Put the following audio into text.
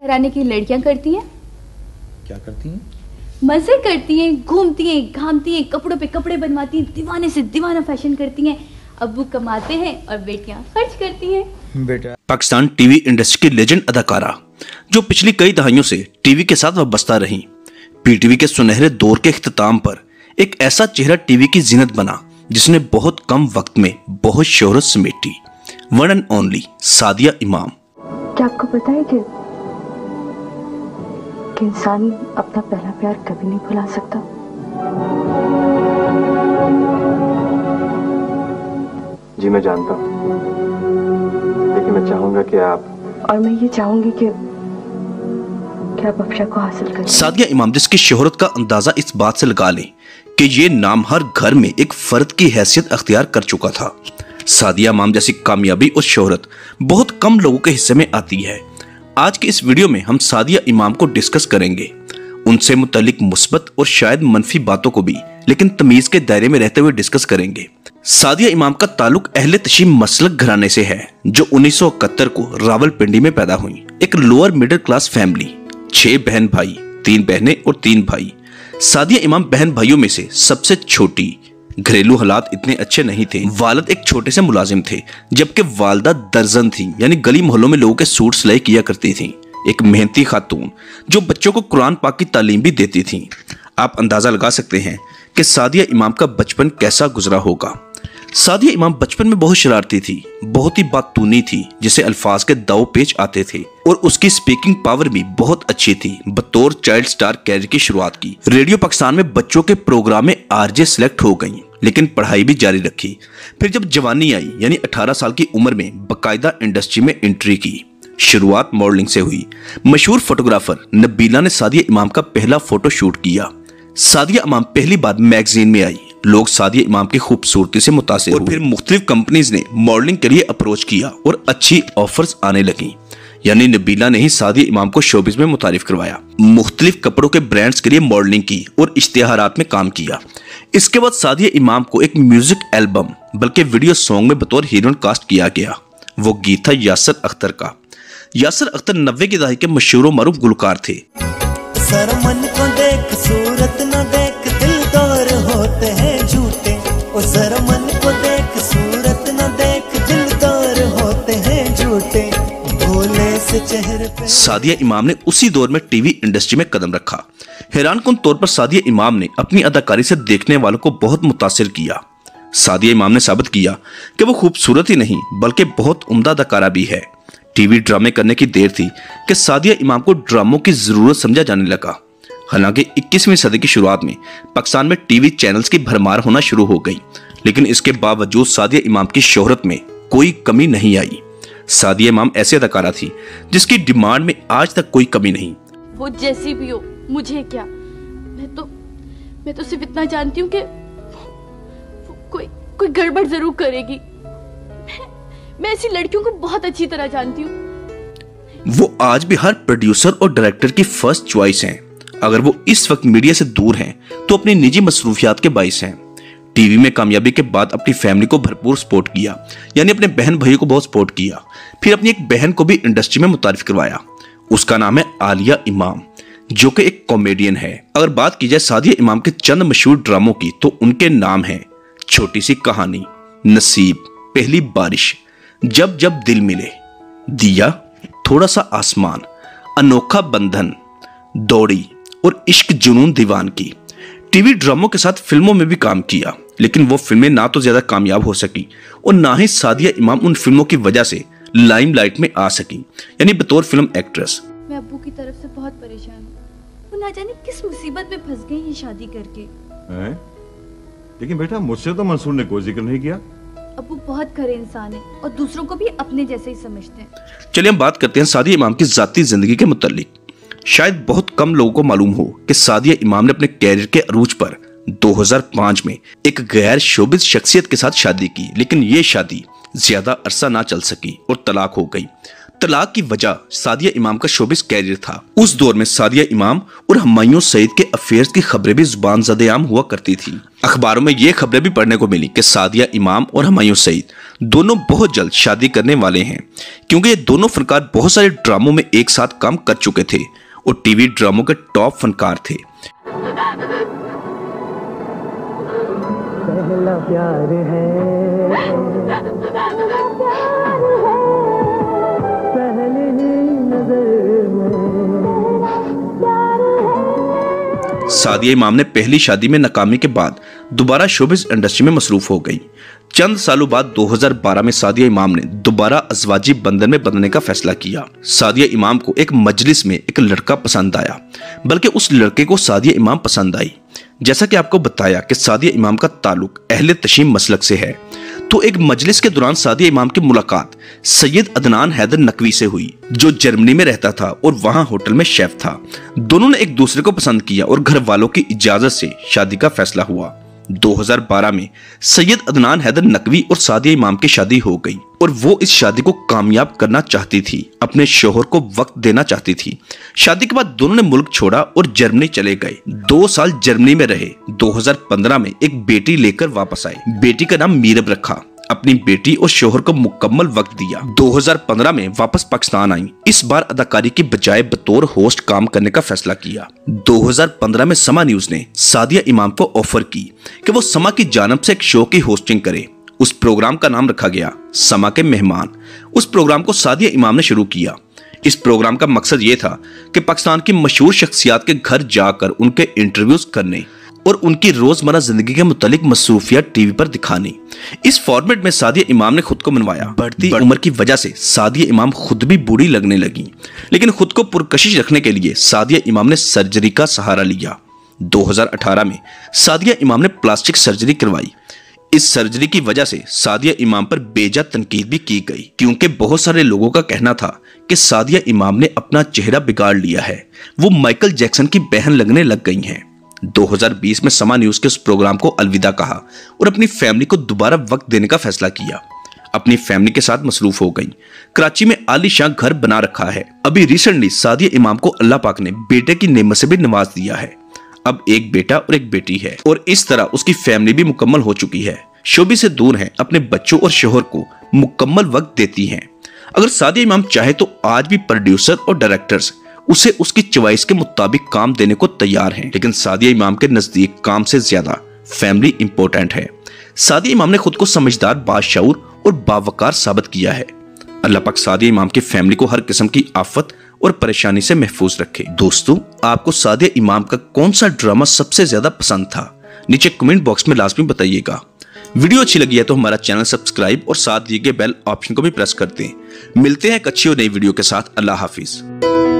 कराने की लड़कियां करती हैं। क्या करती हैं? मजे करती हैं, घूमती हैं, घामती हैं, कपड़ों पे कपड़े बनवाती हैं, दीवाने से दीवाना फैशन करती हैं। अब्बू कमाते हैं और बेटियां खर्च करती हैं। बेटा पाकिस्तान टीवी इंडस्ट्री की लेजेंड अदाकारा जो पिछली कई दहाइयों से टीवी के साथ वाबस्ता रही, पीटीवी के सुनहरे दौर के इख्तिताम पर एक ऐसा चेहरा टीवी की जीनत बना जिसने बहुत कम वक्त में बहुत शोहरत समेटी। One and only Sadia Imam. क्या आपको पता है कि इंसान अपना पहला प्यार कभी नहीं भुला सकता? जी मैं जानता हूँ, लेकिन मैं चाहूंगा कि आप और मैं ये चाहूंगी कि आप अफशा को हासिल करें। सादिया इमाम जिसकी शोहरत का अंदाजा इस बात से लगा लें कि ये नाम हर घर में एक फर्द की हैसियत अख्तियार कर चुका था। सादिया इमाम जैसी कामयाबी और शोहरत बहुत कम लोगों के हिस्से में आती है। आज की इस वीडियो में हम सादिया इमाम को डिस्कस करेंगे, उनसे मुतालिक मुस्बत और शायद मनफी बातों को भी लेकिन तमीज के दायरे में रहते हुए डिस्कस करेंगे। सादिया इमाम का ताल्लुक अहले तशीम मसलक घराने से है जो 1971 को रावलपिंडी में पैदा हुई। एक लोअर मिडिल क्लास फैमिली, 6 बहन भाई, 3 बहनें और 3 भाई। सादिया इमाम बहन भाइयों में से सबसे छोटी। घरेलू हालात इतने अच्छे नहीं थे। वालिद एक छोटे से मुलाजिम थे जबकि वालदा दर्जन थी, यानी गली मोहल्लों में लोगों के सूट सिलाई किया करती थी। एक मेहनती खातून जो बच्चों को कुरान पाक की तालीम भी देती थी। आप अंदाजा लगा सकते हैं कि सादिया इमाम का बचपन कैसा गुजरा होगा। सादिया इमाम बचपन में बहुत शरारती थी, बहुत ही बातूनी थी जिसे अल्फाज के दाव पेच आते थे और उसकी स्पीकिंग पावर भी बहुत अच्छी थी। बतौर चाइल्ड स्टार कैरियर की शुरुआत की। रेडियो पाकिस्तान में बच्चों के प्रोग्राम में आरजे सिलेक्ट हो गई, लेकिन पढ़ाई भी जारी रखी। फिर जब जवानी आई यानी 18 साल की उम्र में बाकायदा इंडस्ट्री में एंट्री की। शुरुआत मॉडलिंग से हुई। मशहूर फोटोग्राफर नबीला ने सादिया इमाम का पहला फोटो शूट किया। सादिया इमाम पहली बार मैगजीन में आई। लोग सादिया इमाम की खूबसूरती से मुतासिर हुए। फिर मुख्तलिफ कंपनीज ने मॉडलिंग के लिए अप्रोच किया और अच्छी ऑफर्स आने लगी। यानी नबीला ने ही सादिया इमाम को शोबिज में मुतारिफ करवाया। मुख्तलिफ कपड़ों के ब्रांड्स के लिए मॉडलिंग की और इश्तिहारात में काम किया। इसके बाद सादिया इमाम को एक म्यूजिक एल्बम बल्कि वीडियो सॉन्ग में बतौर हीरोइन कास्ट किया गया। वो गीत था यासर अख्तर का। यासर अख्तर 90 के दहाके के मशहूर मारूफ गुलकार थे। सरमन को देख सूरत न देख दिलदार होते हैं झूठे, ओ सरमन को देख सूरत न देख दिलदार होते हैं झूठे, भोले से चेहरे पे। सादिया इमाम ने उसी दौर में टीवी इंडस्ट्री में कदम रखा। हैरानकुन तौर पर सादिया इमाम ने अपनी अदाकारी से देखने वालों को बहुत मुतासिर किया। सादिया इमाम ने साबित किया कि वो खूबसूरत ही नहीं बल्कि बहुत उम्दा अदाकारा भी है। टीवी ड्रामे करने की देर थी कि सादिया इमाम को ड्रामों की जरूरत समझा जाने लगा। हालांकि 21वीं सदी की शुरुआत में पाकिस्तान में टीवी चैनल्स की भरमार होना शुरू हो गई, लेकिन इसके बावजूद सादिया इमाम की शोहरत में कोई कमी नहीं आई। सादिया इमाम ऐसी अदाकारा थी जिसकी डिमांड में आज तक कोई कमी नहीं। वो जैसी भी हो मुझे क्या, मैं तो सिर्फ इतना जानती हूँ कि कोई गड़बड़ जरूर करेगी। मैं ऐसी लड़कियों को बहुत अच्छी तरह जानती हूँ। वो आज भी हर प्रोड्यूसर और डायरेक्टर की फर्स्ट चॉइस हैं। अगर वो इस वक्त मीडिया से दूर हैं तो अपनी निजी मसरूफियात के बाइस हैं। टीवी में कामयाबी के बाद अपनी फैमिली को भरपूर सपोर्ट किया, यानी अपने बहन भाइयों को बहुत सपोर्ट किया। फिर अपनी एक बहन को भी इंडस्ट्री में मुतारिफ करवाया। उसका नाम है आलिया इमाम जो कि एक कॉमेडियन है। अगर बात की जाए सादिया इमाम के चंद मशहूर ड्रामों की तो उनके नाम हैं छोटी सी कहानी, नसीब, पहली बारिश, जब जब दिल मिले, दिया, थोड़ा सा आसमान, अनोखा बंधन, दौड़ी और इश्क जुनून दीवान की। टीवी ड्रामों के साथ फिल्मों में भी काम किया, लेकिन वो फिल्में ना तो ज्यादा कामयाब हो सकी और ना ही सादिया इमाम उन फिल्मों की वजह से लाइमलाइट में आ सकी, यानी बतौर फिल्म एक्ट्रेस। मैं अब्बू की तरफ से बहुत परेशान हूँ। वो ना जाने किस मुसीबत में फंस गए ये शादी करके। लेकिन बेटा मुझसे तो मंसूर ने कोई जिक्र नहीं किया। अब्बू बहुत खरे इंसान है और दूसरों को भी अपने जैसे ही समझते हैं। चलिए हम बात करते हैं सादिया इमाम की जाती जिंदगी के मुतालिक। शायद बहुत कम लोगों को मालूम हो कि सादिया इमाम ने अपने कैरियर के अरूज पर 2005 में एक गैर शोबिज शख्सियत के साथ शादी की, लेकिन ये शादी ज्यादा अरसा ना चल सकी और तलाक हो गई। तलाक की वजह सादिया इमाम का शोबिस कैरियर था। उस दौर में सादिया इमाम और हुमायूं सईद के अफेयर्स की खबरें भी जुबान ज़दे-आम हुआ करती थी। अखबारों में ये खबरें भी पढ़ने को मिली कि सादिया इमाम और हुमायूं सईद दोनों बहुत जल्द शादी करने वाले हैं, क्योंकि ये दोनों फनकार बहुत सारे ड्रामों में एक साथ काम कर चुके थे और टीवी ड्रामों के टॉप फनकार थे। पहला प्यार है, पहली नजर में। सादिया इमाम ने पहली शादी में नाकामी के बाद दोबारा शोबिस इंडस्ट्री में मसरूफ हो गई। चंद सालों बाद 2012 में सादिया इमाम ने दोबारा अज़वाजी बंधन में बंधने का फैसला किया। सादिया इमाम को एक मजलिस में एक लड़का पसंद आया, बल्कि उस लड़के को सादिया इमाम पसंद आई। जैसा कि आपको बताया कि सादिया इमाम का ताल्लुक अहले तशीम मसलक से है, तो एक मजलिस के दौरान सादिया इमाम की मुलाकात सैयद अदनान हैदर नकवी से हुई, जो जर्मनी में रहता था और वहां होटल में शेफ था। दोनों ने एक दूसरे को पसंद किया और घर वालों की इजाजत से शादी का फैसला हुआ। 2012 में सैयद अदनान हैदर नकवी और सादिया इमाम की शादी हो गई और वो इस शादी को कामयाब करना चाहती थी, अपने शोहर को वक्त देना चाहती थी। शादी के बाद दोनों ने मुल्क छोड़ा और जर्मनी चले गए। 2 साल जर्मनी में रहे। 2015 में एक बेटी लेकर वापस आए। बेटी का नाम मीरब रखा। अपनी बेटी और शोहर को मुकम्मल वक्त दिया। 2015 में वापस पाकिस्तान आई। इस बार अदाकारी की बजाय बतौर होस्ट काम करने का फैसला किया। 2015 में समा न्यूज ने सादिया इमाम को ऑफर की कि वो समा की जानिब से एक शो की होस्टिंग करे। उस प्रोग्राम का नाम रखा गया समा के मेहमान। उस प्रोग्राम को सादिया इमाम ने शुरू किया। इस प्रोग्राम का मकसद ये था कि पाकिस्तान की मशहूर शख्सियात के घर जाकर उनके इंटरव्यूज करने और उनकी रोजमर्रा जिंदगी के मुतालिक मसरूफियात टीवी पर दिखानी। इस फॉर्मेट में सादिया इमाम ने खुद को मनवाया। बढ़ती उम्र की वजह से सादिया इमाम खुद भी बूढ़ी लगने लगी, लेकिन खुद को पुरकशिश रखने के लिए सादिया इमाम ने सर्जरी का सहारा लिया। 2018 में सादिया इमाम ने प्लास्टिक सर्जरी करवाई। इस सर्जरी की वजह से सादिया इमाम पर बेजा तनकीद भी की गई, क्योंकि बहुत सारे लोगों का कहना था कि सादिया इमाम ने अपना चेहरा बिगाड़ लिया है, वो माइकल जैक्सन की बहन लगने लग गई हैं। 2020 में समा न्यूज के उस प्रोग्राम को अलविदा कहा और अपनी फैमिली को दोबारा वक्त देने का फैसला किया। अपनी फैमिली के साथ मसरूफ हो गई। कराची में आलीशान घर बना रखा है। अभी रिसेंटली सादिया इमाम को अल्लाह पाक ने बेटे की नेमत से भी नवाज दिया है। अब एक बेटा और एक बेटी है और इस तरह उसकी फैमिली भी मुकम्मल हो चुकी है। शोबी से दूर है, अपने बच्चों और शोहर को मुकम्मल वक्त देती हैं। अगर सादिया इमाम चाहे तो आज भी प्रोड्यूसर और डायरेक्टर्स उसे उसकी चॉइस के मुताबिक काम देने को तैयार हैं, लेकिन सादिया इमाम के नजदीक काम से ज्यादा फैमिली इंपॉर्टेंट है। सादिया इमाम ने खुद को समझदार, बाशऊर और बावकार साबित किया है। अल्लाह पाक सादिया इमाम की फैमिली को हर किस्म की आफत और परेशानी से महफूज रखे। दोस्तों, आपको सादिया इमाम का कौन सा ड्रामा सबसे ज्यादा पसंद था? नीचे कमेंट बॉक्स में लाजमी बताइएगा। वीडियो अच्छी लगी है तो हमारा चैनल सब्सक्राइब और साथ दिए गए बेल ऑप्शन को भी प्रेस कर दें। मिलते हैं एक अच्छी और नई वीडियो के साथ। अल्लाह हाफिज।